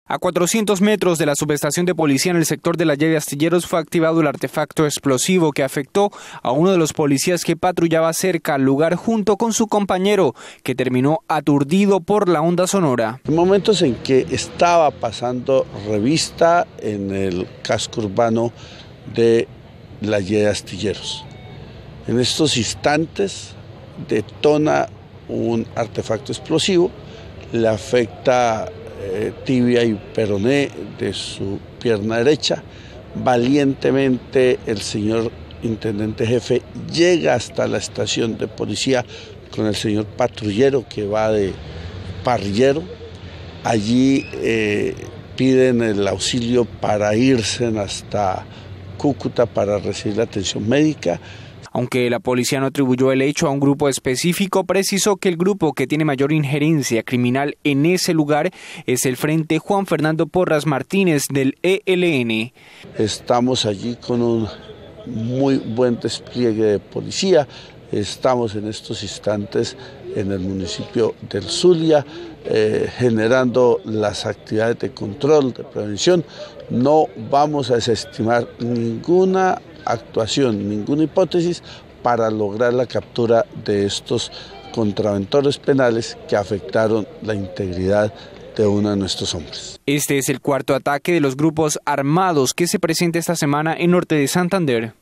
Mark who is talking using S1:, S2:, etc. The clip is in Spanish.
S1: A 400 metros de la subestación de policía en el sector de la Y de Astilleros fue activado el artefacto explosivo que afectó a uno de los policías que patrullaba cerca al lugar junto con su compañero, que terminó aturdido por la onda sonora.
S2: En momentos en que estaba pasando revista en el casco urbano de la Y de Astilleros. En estos instantes detona un artefacto explosivo, le afecta tibia y peroné de su pierna derecha. Valientemente el señor intendente jefe llega hasta la estación de policía con el señor patrullero que va de parrillero. Allí piden el auxilio para irse hasta Cúcuta para recibir la atención médica.
S1: Aunque la policía no atribuyó el hecho a un grupo específico, precisó que el grupo que tiene mayor injerencia criminal en ese lugar es el Frente Juan Fernando Porras Martínez del ELN.
S2: Estamos allí con un muy buen despliegue de policía. Estamos en estos instantes en el municipio del Zulia, generando las actividades de control, de prevención. No vamos a desestimar ninguna actuación, ninguna hipótesis para lograr la captura de estos contraventores penales que afectaron la integridad de uno de nuestros hombres.
S1: Este es el cuarto ataque de los grupos armados que se presenta esta semana en Norte de Santander.